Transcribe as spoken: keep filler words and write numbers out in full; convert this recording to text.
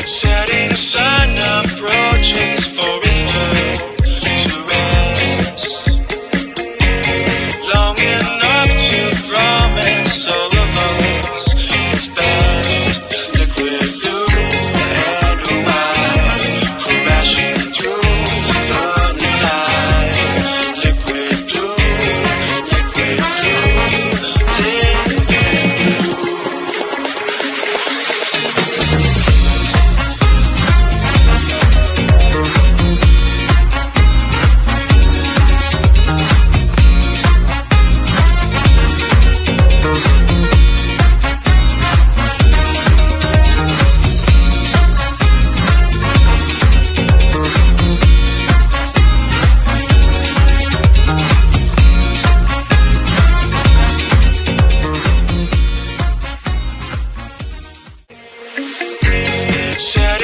setting a sun approaches for its turn to rest, long enough to promise all of us its best. Liquid blue and white, crashing through the night. Liquid blue, liquid blue, liquid blue. Set